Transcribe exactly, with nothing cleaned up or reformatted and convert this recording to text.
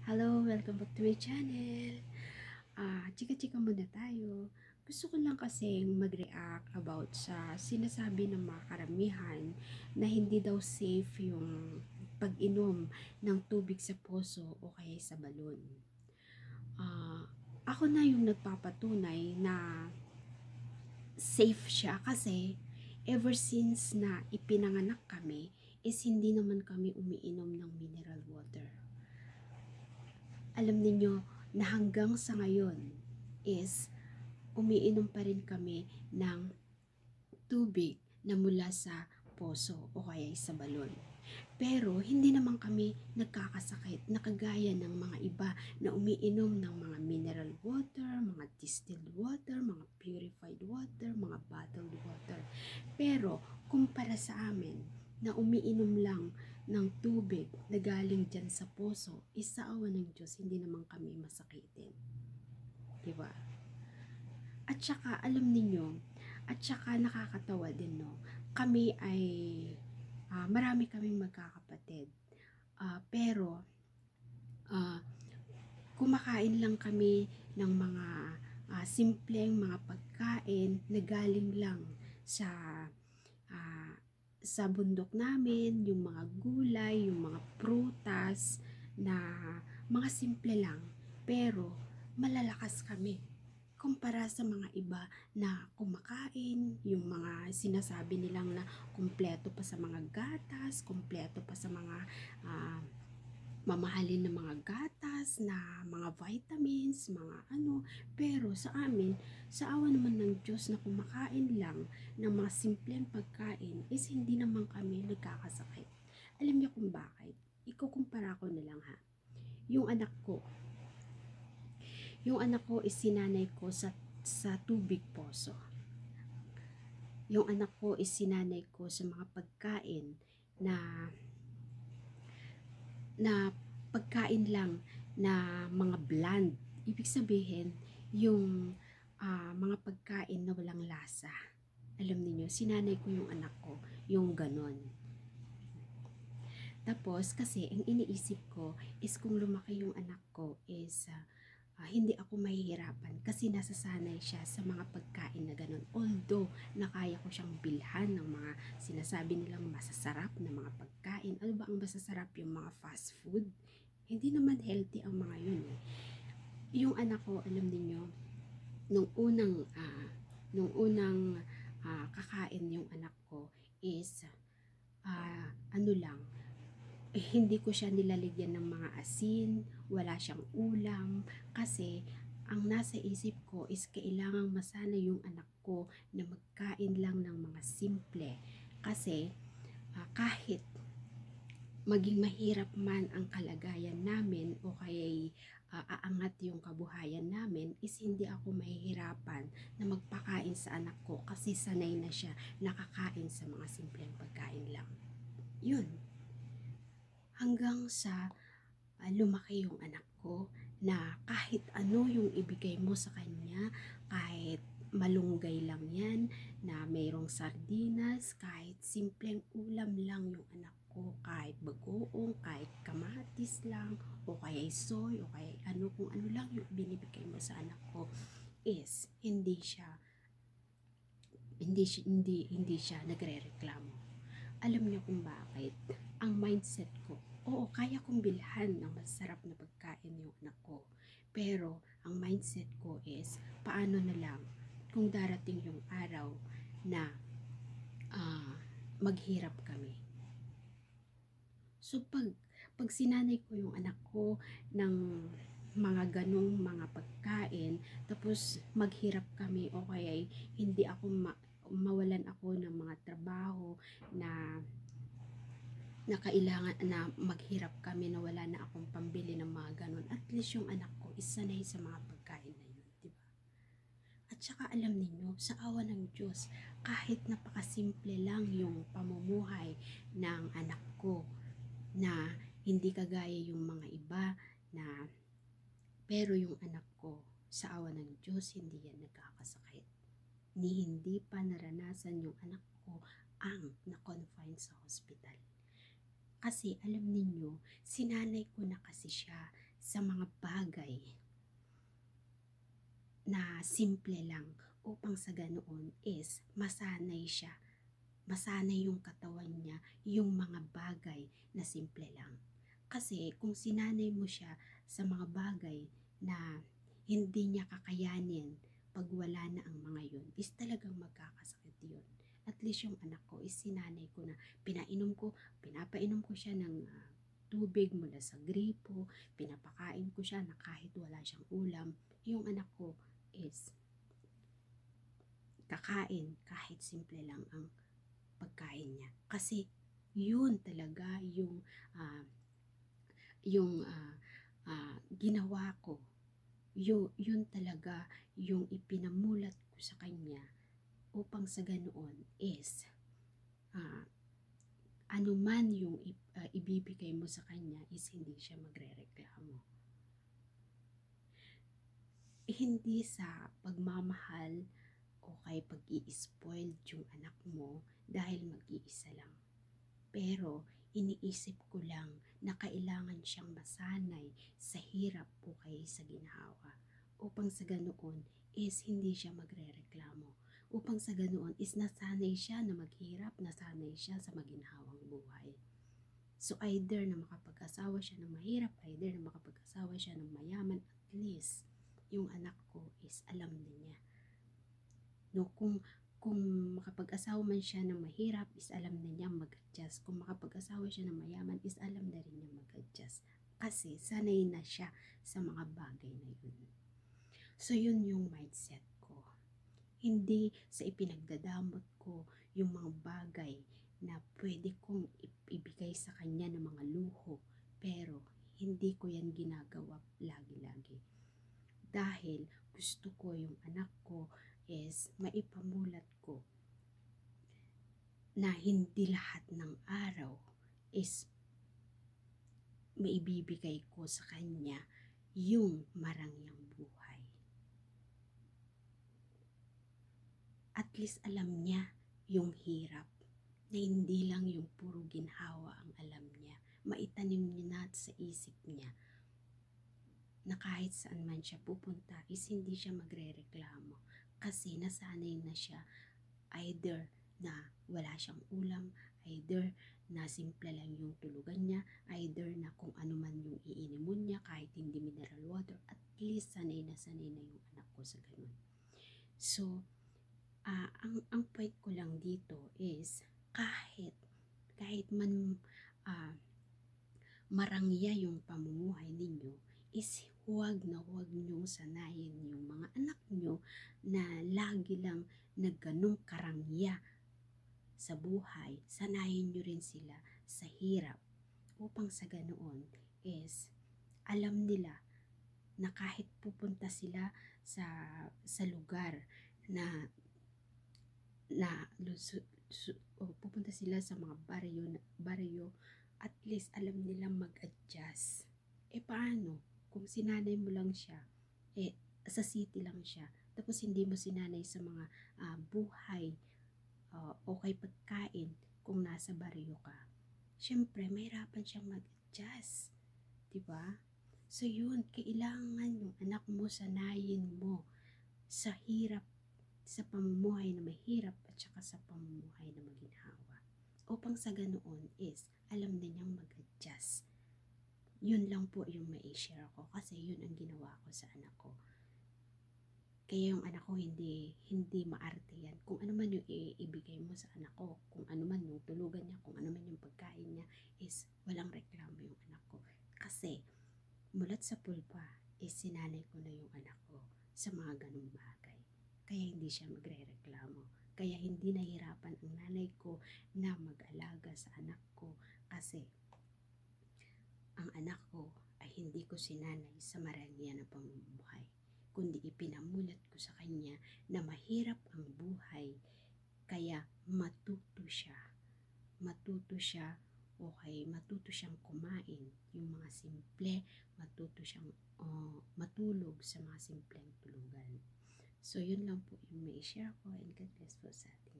Hello, welcome back to my channel. Ah, chika-chika muna tayo. Gusto ko lang kasing mag-react about sa sinasabi ng mga karamihan na hindi daw safe yung pag-inom ng tubig sa poso o kaya sa balon. Ah, ako na yung nagpapatunay na safe siya kasi ever since na ipinanganak kami is hindi naman kami umiinom ng mineral water. Alam niyo na hanggang sa ngayon is umiinom pa rin kami ng tubig na mula sa poso o kaya sa balon. Pero hindi naman kami nagkakasakit na kagaya ng mga iba na umiinom ng mga mineral water, mga distilled water, mga purified water, mga bottled water. Pero kumpara sa amin na umiinom lang ng tubig na galing dyan sa poso, isa awa ng Diyos, hindi naman kami masakitin. Diba? At saka alam ninyo, at saka nakakatawa din no, kami ay uh, marami kaming magkakapatid. Uh, pero uh, kumakain lang kami ng mga uh, simpleng mga pagkain na galing lang sa uh, sa bundok namin, yung mga gulay, yung mga prutas na mga simple lang, pero malalakas kami kumpara sa mga iba na kumakain, yung mga sinasabi nilang na kumpleto pa sa mga gatas, kumpleto pa sa mga uh, mamahalin na mga gatas, na mga vitamins, mga ano. Pero sa amin, sa awa naman ng Diyos na kumakain lang ng mga simpleng pagkain is hindi naman kami nagkakasakit. Alam niyo kung bakit? Ikukumpara ko na lang ha. Yung anak ko, yung anak ko is sinanay ko sa, sa tubig poso. Yung anak ko is sinanay ko sa mga pagkain na na pagkain lang na mga bland. Ibig sabihin, yung uh, mga pagkain na walang lasa. Alam niyo, sinanay ko yung anak ko, yung ganon. Tapos, kasi, ang iniisip ko is kung lumaki yung anak ko is uh, uh, hindi ako mahihirapan kasi nasasanay siya sa mga pagkain na ganun. Although, nakaya ko siyang bilhan ng mga sinasabi nilang masasarap na mga pagkain. Ano ba ang masasarap? Yung mga fast food? Hindi naman healthy ang mga yun eh. Yung anak ko, alam niyo, nung unang, uh, nung unang uh, kakain yung anak ko is, uh, ano lang, eh, hindi ko siya nilalagyan ng mga asin, wala siyang ulam, kasi ang nasa isip ko is kailangang masana yung anak ko na magkain lang ng mga simple. Kasi uh, kahit maging mahirap man ang kalagayan namin o kaya uh, aangat yung kabuhayan namin, is hindi ako mahihirapan na magpakain sa anak ko kasi sanay na siya nakakain sa mga simpleng pagkain lang. Yun. Hanggang sa uh, lumaki yung anak ko na kahit ano yung ibigay mo sa kanya, kahit malunggay lang yan, na mayroong sardinas, kahit simpleng ulam lang yung anak ko, kahit bagoong, kahit kamatis lang, o kaya soy, o kaya ano kung ano lang yung binibigay mo sa anak ko, is hindi siya hindi siya, hindi, hindi siya nagre-reklamo. Alam niyo kung bakit? Ang mindset ko, oo, kaya kong bilhan ng masarap na pagkain yung anak ko. Pero, ang mindset ko is, paano na lang kung darating yung araw na uh, maghirap kami. So, pag, pag sinanay ko yung anak ko ng mga ganong mga pagkain, tapos maghirap kami o kaya hindi ako ma mawalan ako ng mga trabaho na na kailangan na maghirap kami na wala na akong pambili ng mga ganun, at least yung anak ko is sanay sa mga pagkain na yun, di ba? At saka alam niyo, sa awa ng Diyos, kahit napakasimple lang yung pamumuhay ng anak ko, na hindi kagaya yung mga iba na, pero yung anak ko, sa awa ng Diyos, hindi yan nagkakasakit. Ni hindi pa naranasan yung anak ko ang na-confine sa hospital. Kasi alam ninyo, sinanay ko na kasi siya sa mga bagay na simple lang upang sa ganoon is masanay siya, masanay yung katawan niya yung mga bagay na simple lang. Kasi kung sinanay mo siya sa mga bagay na hindi niya kakayanin pag wala na ang mga yun, is talagang magkakasakit yun. At least yung anak ko is sinanay ko na pinainom ko, pinapainom ko siya ng uh, tubig mula sa gripo, pinapakain ko siya na kahit wala siyang ulam. Yung anak ko is kakain kahit simple lang ang pagkain niya. Kasi yun talaga yung uh, yung uh, uh, ginawa ko. Yun, yun talaga yung ipinamulat ko sa kanya upang sa ganoon is uh, anuman yung uh, ibibigay mo sa kanya is hindi siya magrereklamo. Hindi sa pagmamahal o kay pag-i-spoiled yung anak mo dahil mag-iisa lang. Pero iniisip ko lang na kailangan siyang masanay sa hirap o kay sa ginhawa. Upang sa ganoon is hindi siya magrereklamo. Upang sa ganoon is nasanay siya na maghirap, nasanay siya sa maginhawang buhay. So either na makapag-asawa siya ng mahirap, either na makapag-asawa siya ng mayaman, at least yung anak ko is alam na niya. No, kung kung makapag-asawa man siya ng mahirap, is alam na niya mag-adjust. Kung makapag-asawa siya ng mayaman, is alam na rin niya mag-adjust. Kasi sanay na siya sa mga bagay na yun. So yun yung mindset ko. Hindi sa ipinagdadamot ko yung mga bagay na pwede kong ibigay sa kanya ng mga luho, pero hindi ko yan ginagawa lagi-lagi. Dahil gusto ko yung anak ko is maipamulat ko na hindi lahat ng araw is maibibigay ko sa kanya yung marangyang buhay. At least alam niya yung hirap, na hindi lang yung puro ginhawa ang alam niya. Maitanim niya na sa isip niya na kahit saan man siya pupunta is hindi siya magrereklamo kasi nasanay na siya either na wala siyang ulam, either na simple lang yung tulugan niya, either na kung ano man yung iinimon niya kahit hindi mineral water, at least sanay na sanay na yung anak ko sa ganun. So, uh, ang, ang point ko lang dito is kahit kahit man uh, marangya yung pamumuhay ninyo, is huwag na huwag niyong sanayin yung mga anak niyo na lagi lang na ganong karangya sa buhay. Sanayin niyo rin sila sa hirap upang sa ganoon is alam nila na kahit pupunta sila sa sa lugar na na lusu, su, o pupunta sila sa mga baryo, baryo, at least alam nilang mag-adjust. Eh paano? Kung sinanay mo lang siya, eh sa city lang siya, tapos hindi mo sinanay sa mga uh, buhay uh, o kay pagkain kung nasa baryo ka, syempre mahirapan siyang mag-adjust, diba? So yun, kailangan yung anak mo sanayin mo sa hirap, sa pamumuhay na mahirap at saka sa pamumuhay na maginhawa. Upang sa ganoon is alam na niyang mag-adjust. Yun lang po yung mai-share ko kasi yun ang ginawa ko sa anak ko. Kaya yung anak ko hindi hindi maarte yan. Kung ano man yung ibigay mo sa anak ko, kung ano man yung tulugan niya, kung ano man yung pagkain niya, is walang reklamo yung anak ko. Kasi mulat sa pulpa, is sinanay ko na yung anak ko sa mga ganung bagay. Kaya hindi siya magre-reklamo. Kaya hindi nahirapan ang nanay ko na mag-alaga sa anak ko kasi ang anak ko ay hindi ko sinanay sa marangya na pamumuhay, kundi ipinamulat ko sa kanya na mahirap ang buhay, kaya matuto siya. Matuto siya o kay matuto siyang kumain yung mga simple, matuto siyang uh, matulog sa mga simpleng tulugan. So yun lang po yung may share ko, and God bless po sa atin.